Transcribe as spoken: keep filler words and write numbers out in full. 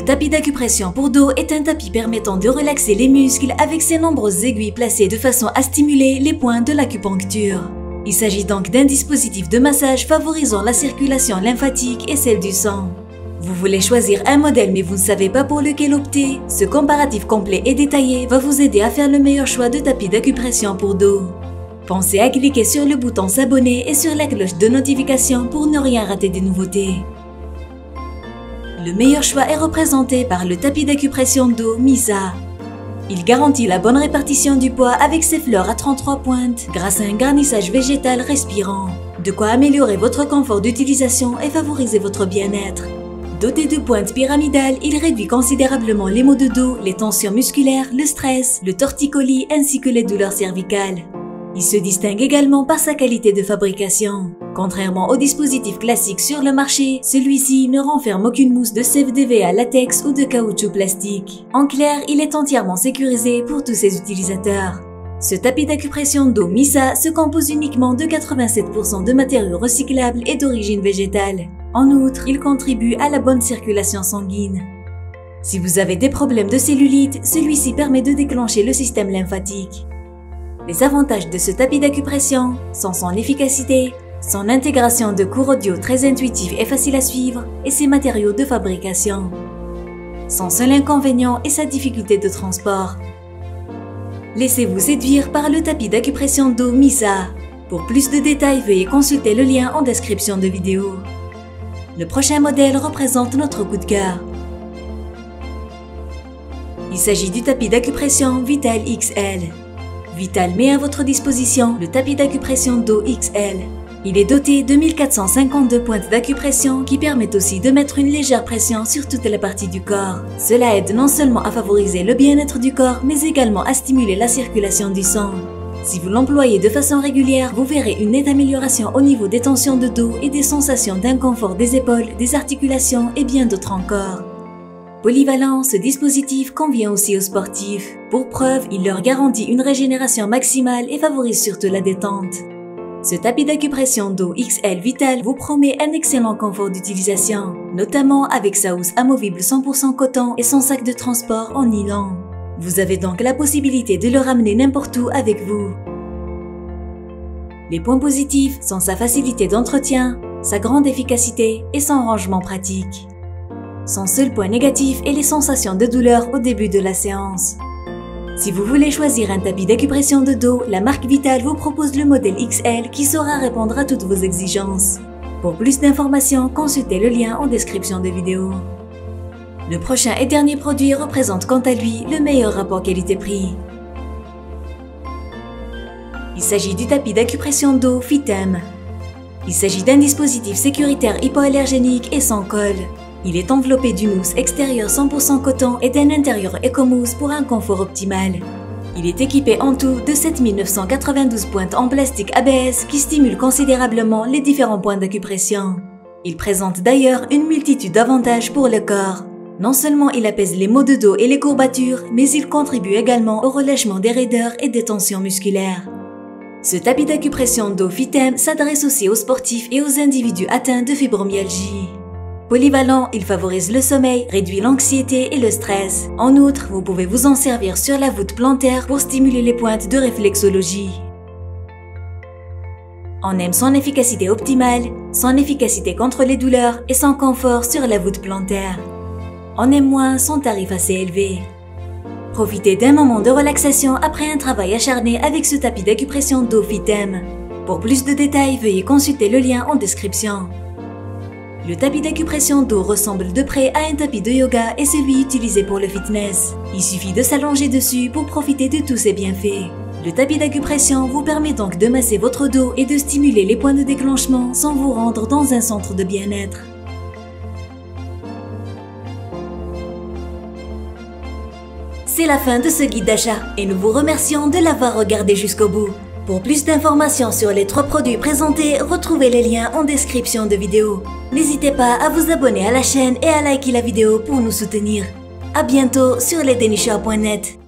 tapis d'acupression pour dos est un tapis permettant de relaxer les muscles avec ses nombreuses aiguilles placées de façon à stimuler les points de l'acupuncture. Il s'agit donc d'un dispositif de massage favorisant la circulation lymphatique et celle du sang. Vous voulez choisir un modèle mais vous ne savez pas pour lequel opter? Ce comparatif complet et détaillé va vous aider à faire le meilleur choix de tapis d'acupression pour dos. Pensez à cliquer sur le bouton s'abonner et sur la cloche de notification pour ne rien rater des nouveautés. Le meilleur choix est représenté par le tapis d'acupression dos Misa. Il garantit la bonne répartition du poids avec ses fleurs à trente-trois pointes grâce à un garnissage végétal respirant. De quoi améliorer votre confort d'utilisation et favoriser votre bien-être. Doté de pointes pyramidales, il réduit considérablement les maux de dos, les tensions musculaires, le stress, le torticolis ainsi que les douleurs cervicales. Il se distingue également par sa qualité de fabrication. Contrairement aux dispositifs classiques sur le marché, celui-ci ne renferme aucune mousse de C F D V à latex ou de caoutchouc plastique. En clair, il est entièrement sécurisé pour tous ses utilisateurs. Ce tapis d'acupression dos Misa se compose uniquement de quatre-vingt-sept pour cent de matériaux recyclables et d'origine végétale. En outre, il contribue à la bonne circulation sanguine. Si vous avez des problèmes de cellulite, celui-ci permet de déclencher le système lymphatique. Les avantages de ce tapis d'acupression sont son efficacité, son intégration de cours audio très intuitif et facile à suivre et ses matériaux de fabrication. Son seul inconvénient est sa difficulté de transport. Laissez-vous séduire par le tapis d'acupression dos Misa. Pour plus de détails, veuillez consulter le lien en description de vidéo. Le prochain modèle représente notre coup de cœur. Il s'agit du tapis d'acupression Vital X L. Vital met à votre disposition le tapis d'acupression dos X L. Il est doté de mille quatre cent cinquante-deux pointes d'acupression qui permettent aussi de mettre une légère pression sur toute la partie du corps. Cela aide non seulement à favoriser le bien-être du corps, mais également à stimuler la circulation du sang. Si vous l'employez de façon régulière, vous verrez une nette amélioration au niveau des tensions de dos et des sensations d'inconfort des épaules, des articulations et bien d'autres encore. Polyvalent, ce dispositif convient aussi aux sportifs. Pour preuve, il leur garantit une régénération maximale et favorise surtout la détente. Ce tapis d'acupression dos X L Vital vous promet un excellent confort d'utilisation, notamment avec sa housse amovible cent pour cent coton et son sac de transport en nylon. Vous avez donc la possibilité de le ramener n'importe où avec vous. Les points positifs sont sa facilité d'entretien, sa grande efficacité et son rangement pratique. Son seul point négatif est les sensations de douleur au début de la séance. Si vous voulez choisir un tapis d'acupression de dos, la marque Vital vous propose le modèle X L qui saura répondre à toutes vos exigences. Pour plus d'informations, consultez le lien en description de vidéo. Le prochain et dernier produit représente quant à lui le meilleur rapport qualité-prix. Il s'agit du tapis d'acupression dos Fitem. Il s'agit d'un dispositif sécuritaire hypoallergénique et sans colle. Il est enveloppé d'une mousse extérieure cent pour cent coton et d'un intérieur écomousse pour un confort optimal. Il est équipé en tout de sept mille neuf cent quatre-vingt-douze pointes en plastique A B S qui stimulent considérablement les différents points d'acupression. Il présente d'ailleurs une multitude d'avantages pour le corps. Non seulement il apaise les maux de dos et les courbatures, mais il contribue également au relâchement des raideurs et des tensions musculaires. Ce tapis d'acupression dos Fitem s'adresse aussi aux sportifs et aux individus atteints de fibromyalgie. Polyvalent, il favorise le sommeil, réduit l'anxiété et le stress. En outre, vous pouvez vous en servir sur la voûte plantaire pour stimuler les pointes de réflexologie. On aime son efficacité optimale, son efficacité contre les douleurs et son confort sur la voûte plantaire. On aime moins son tarif assez élevé. Profitez d'un moment de relaxation après un travail acharné avec ce tapis d'acupression dos Fitem. Pour plus de détails, veuillez consulter le lien en description. Le tapis d'acupression dos ressemble de près à un tapis de yoga et celui utilisé pour le fitness. Il suffit de s'allonger dessus pour profiter de tous ses bienfaits. Le tapis d'acupression vous permet donc de masser votre dos et de stimuler les points de déclenchement sans vous rendre dans un centre de bien-être. C'est la fin de ce guide d'achat et nous vous remercions de l'avoir regardé jusqu'au bout. Pour plus d'informations sur les trois produits présentés, retrouvez les liens en description de vidéo. N'hésitez pas à vous abonner à la chaîne et à liker la vidéo pour nous soutenir. À bientôt sur les dénicheurs point net.